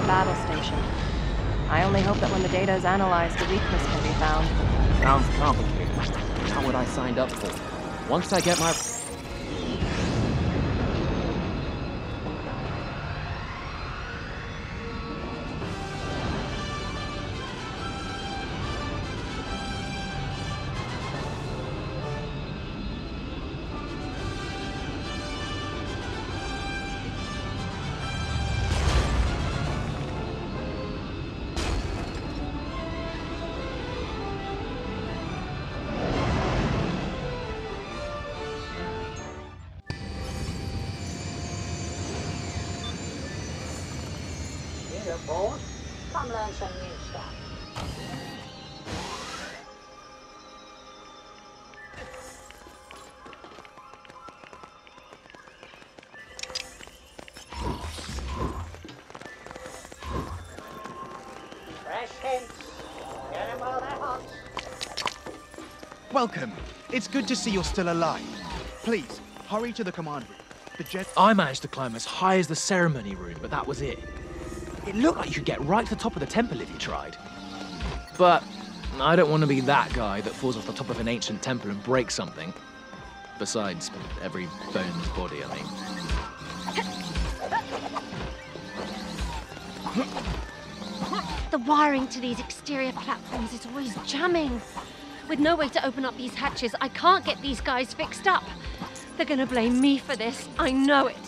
battle station. I only hope that when the data is analyzed, a weakness can be found. Sounds complicated. Not what I signed up for. Once I get my... Bored? Come learn some new stuff. Fresh hints. Get them while they're hot. Welcome. It's good to see you're still alive. Please, hurry to the command room. The jet... I managed to climb as high as the ceremony room, but that was it. It looked like you could get right to the top of the temple if you tried. But I don't want to be that guy that falls off the top of an ancient temple and breaks something. Besides, every bone in his body, I mean. The wiring to these exterior platforms is always jamming. With no way to open up these hatches, I can't get these guys fixed up. They're gonna blame me for this, I know it.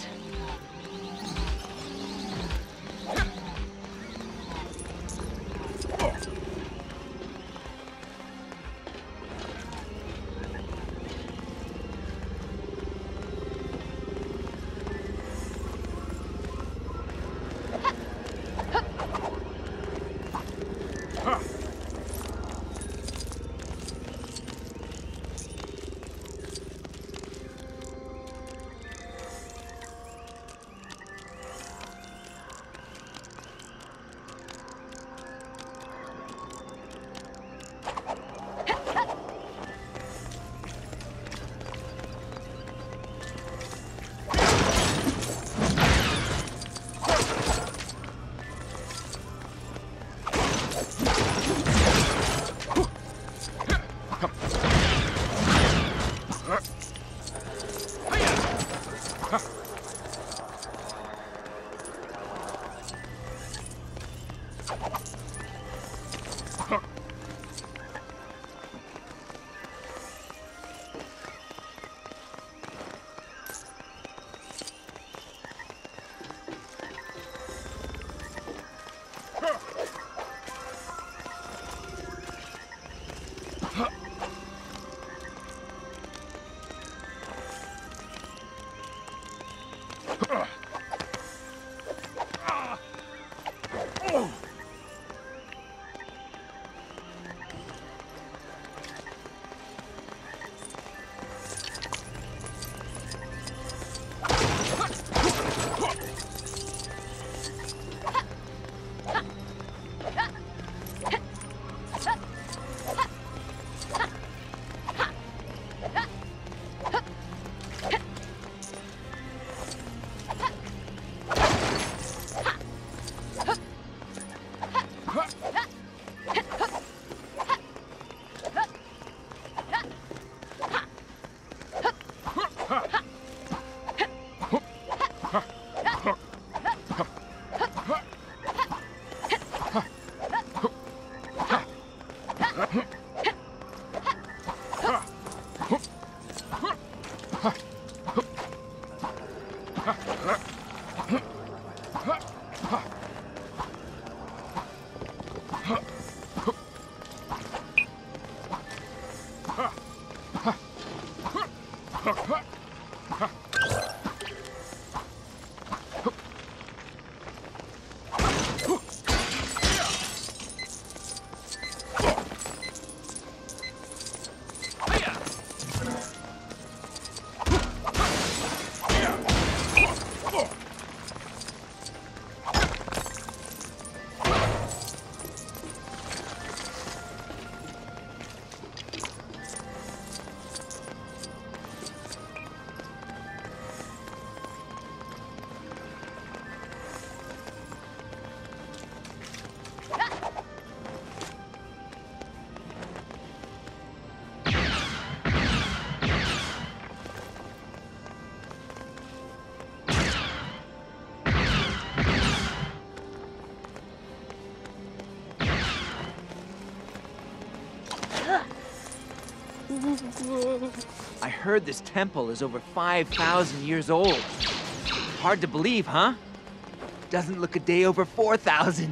I heard this temple is over 5,000 years old. Hard to believe, huh? Doesn't look a day over 4,000.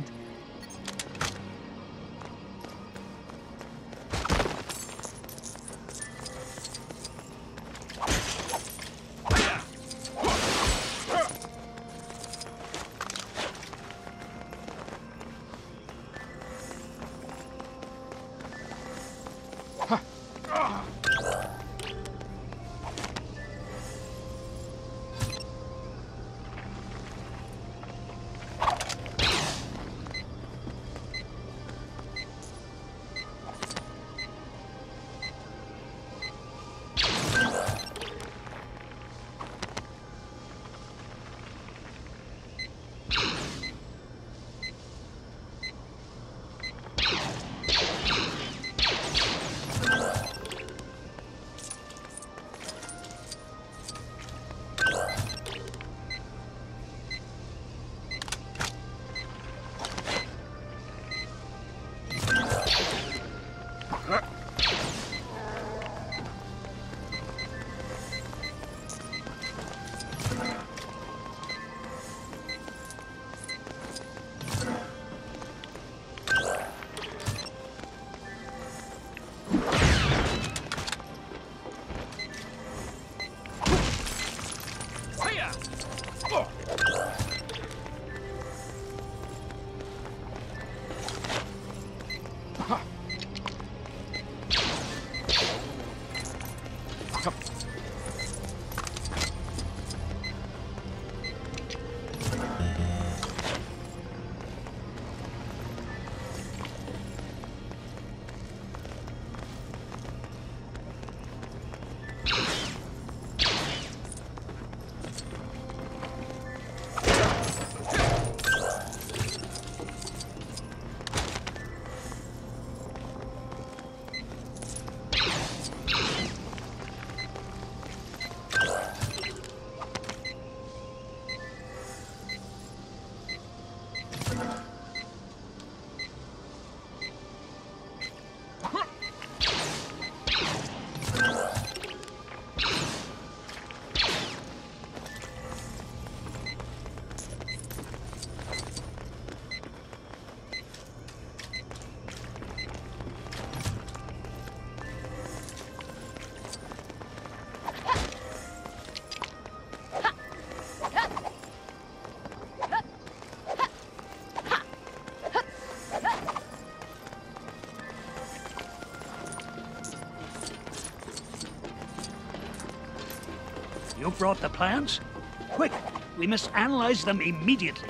You brought the plans? Quick, we must analyze them immediately.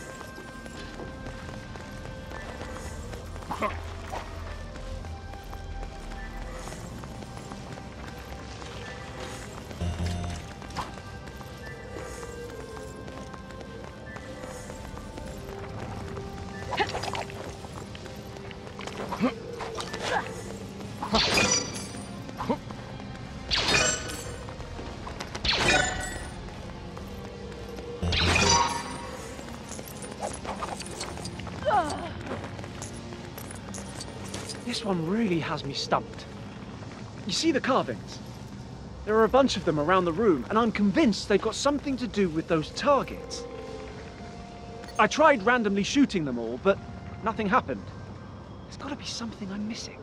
This one really has me stumped. You see the carvings? There are a bunch of them around the room, and I'm convinced they've got something to do with those targets. I tried randomly shooting them all, but nothing happened. There's got to be something I'm missing.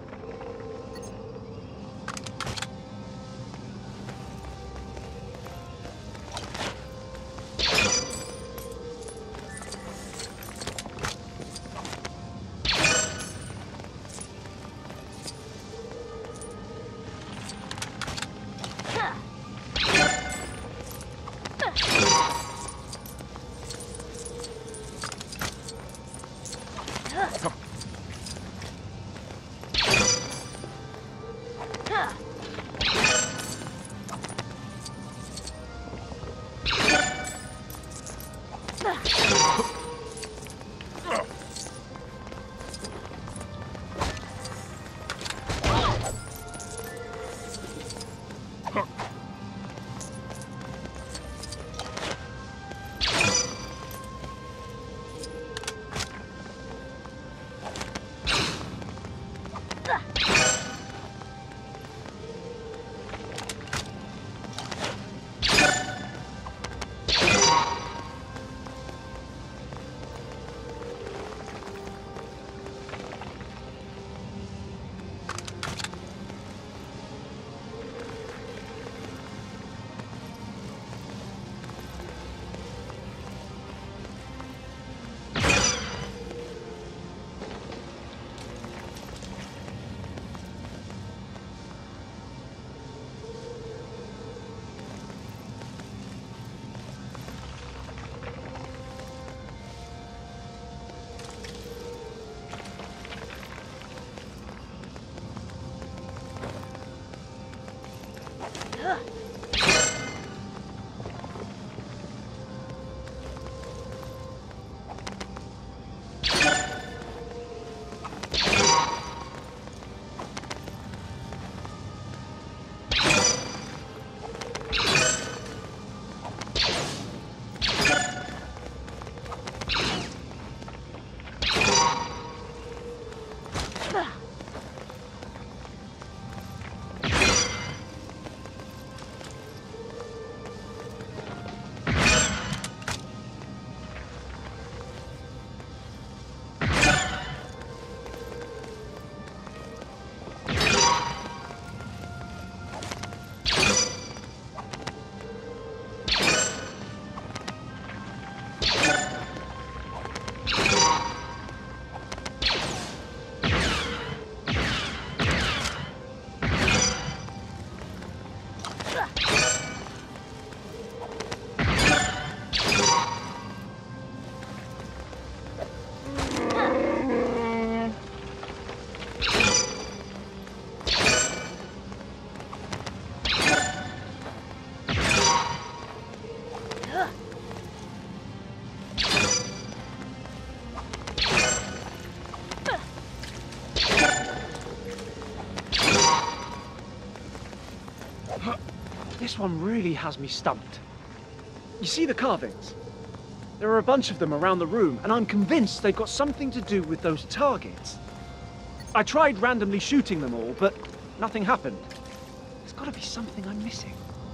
one really has me stumped. You see the carvings? There are a bunch of them around the room, and I'm convinced they've got something to do with those targets. I tried randomly shooting them all, but nothing happened. There's got to be something I'm missing.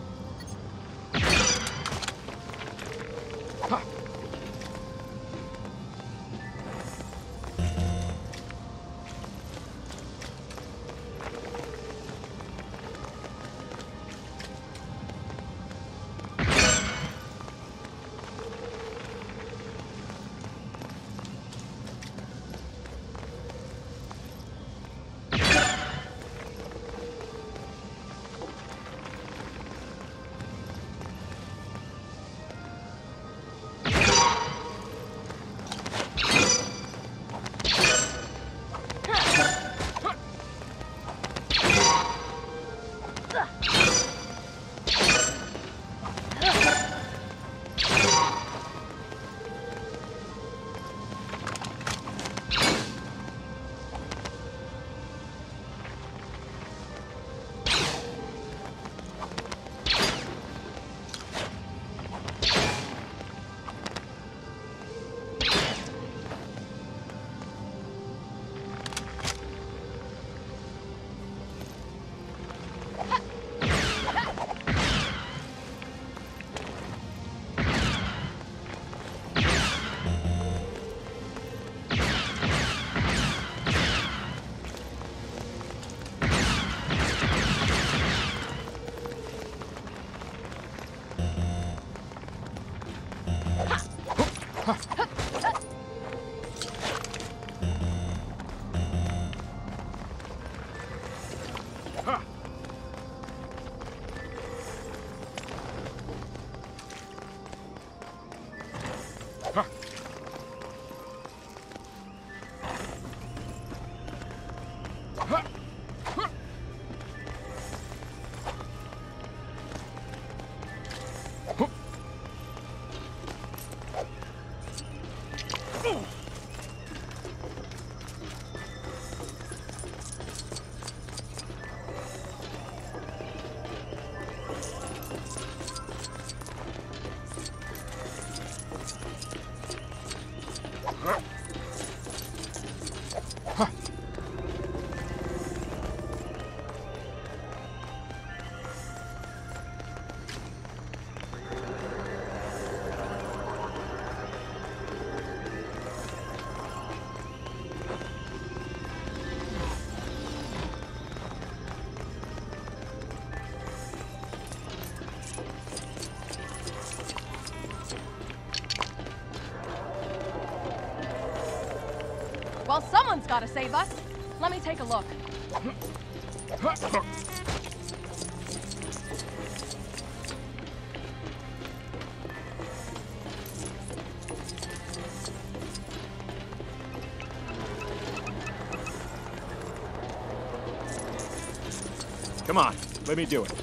Well, someone's gotta save us. Let me take a look. Come on, let me do it.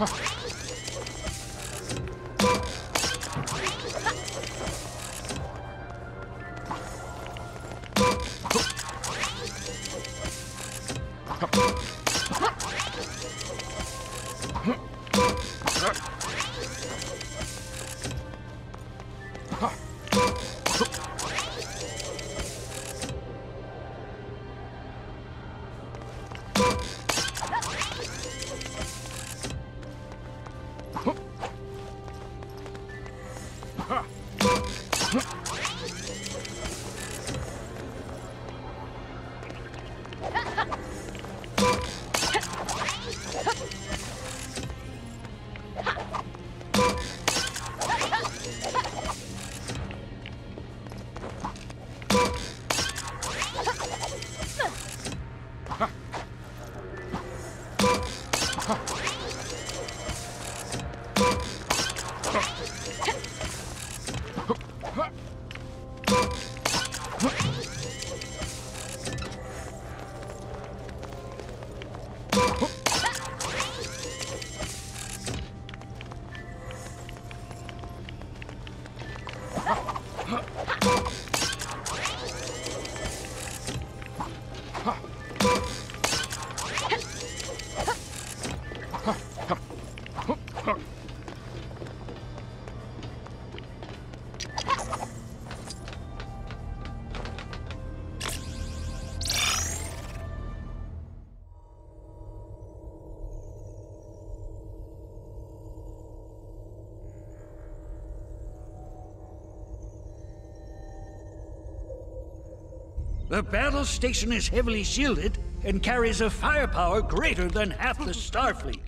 The battle station is heavily shielded and carries a firepower greater than half the Starfleet.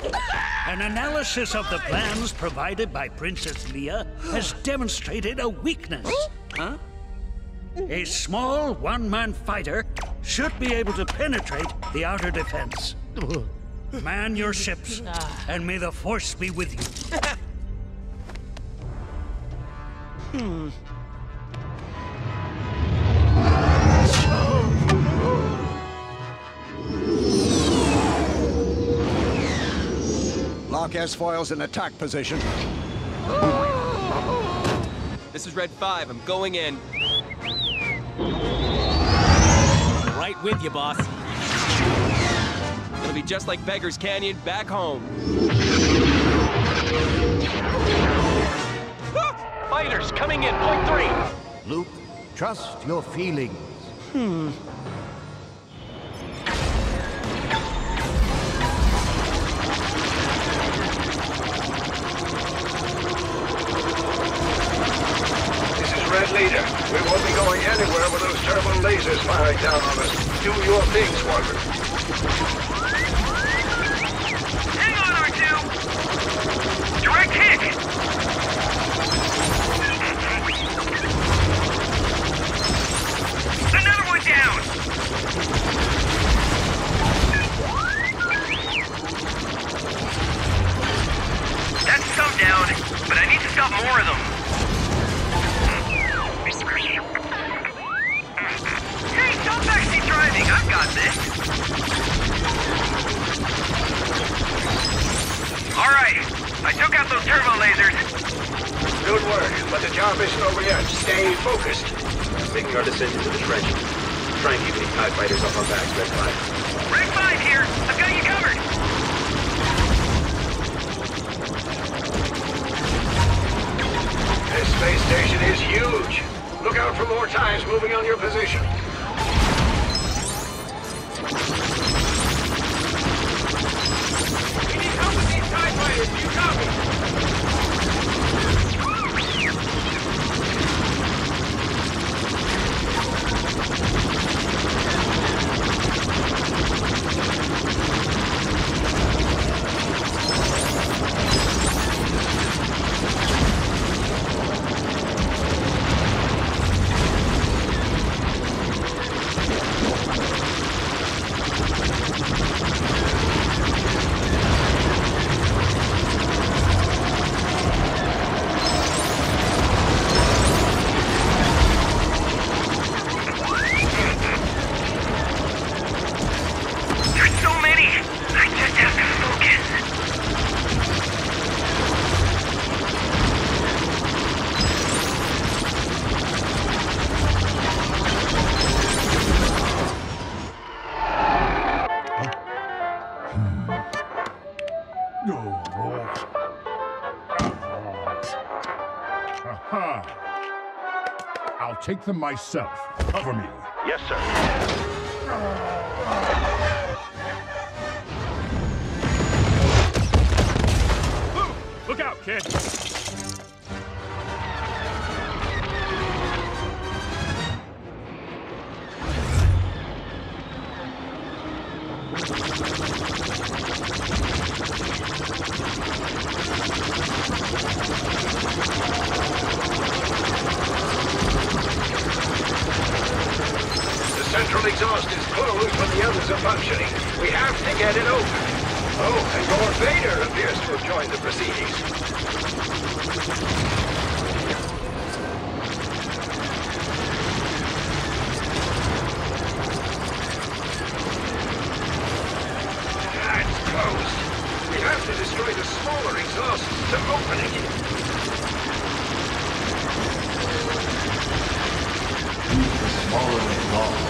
An analysis of the plans provided by Princess Leia has demonstrated a weakness. Huh? A small one-man fighter should be able to penetrate the outer defense. Man your ships, and may the Force be with you. Lock S-foils in attack position. This is Red 5. I'm going in. Right with you, boss. It'll be just like Beggar's Canyon back home. Fighters coming in, point 3. Luke, trust your feelings. Red Leader, we won't be going anywhere with those turbo lasers firing down on us. Do your thing, Squadron. Hang on, R2! Direct hit! Another one down! That's some down, but I need to stop more of them. Hey, stop backseat driving! I've got this! Alright, I took out those turbo lasers. Good work, but the job isn't over yet. Stay focused. Making our descent into the trench. Try and keep any TIE fighters up our backs, Red 5. Red 5 here! I've got you covered! This space station is huge. Look out for more TIEs moving on your position. We need help with these TIE fighters. Do you copy? Huh. I'll take them myself. Cover me. Yes, sir. Look out, kid! The central exhaust is closed, but the others are functioning. We have to get it open. Oh, and Lord Vader appears to have joined the proceedings. It's closed. We have to destroy the smaller exhaust to open it. Smaller exhaust.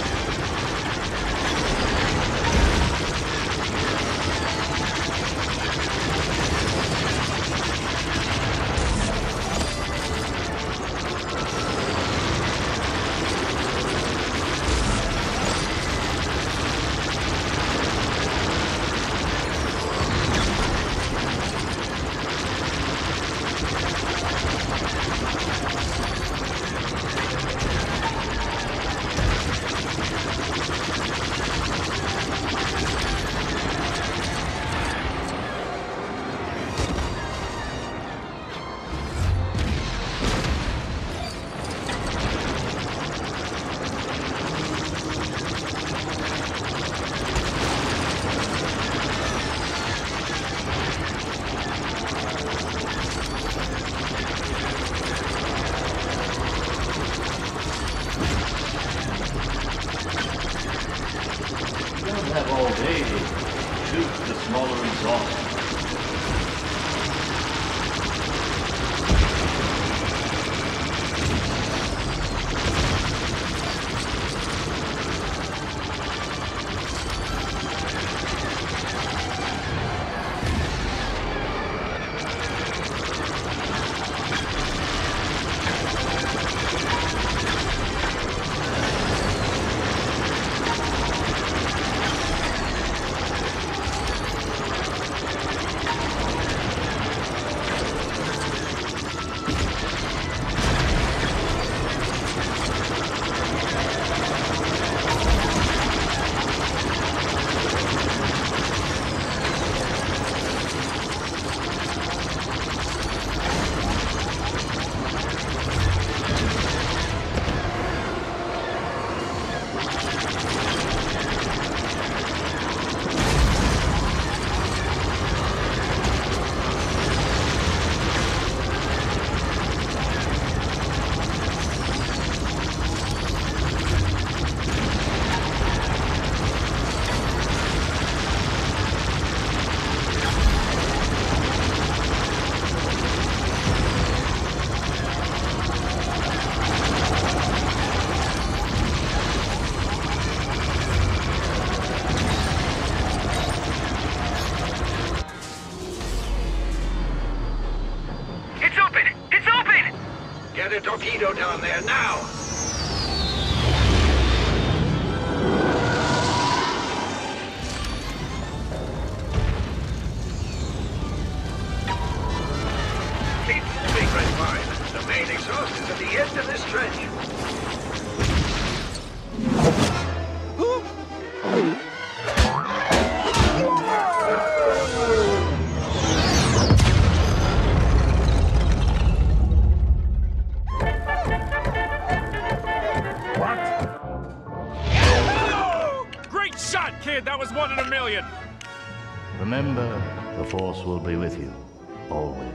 Have all day to shoot the smaller exhaust. Get a torpedo down there now! Keep moving, Red 5. The main exhaust is at the end of this trench. Kid, that was 1 in a million! Remember, the Force will be with you, always.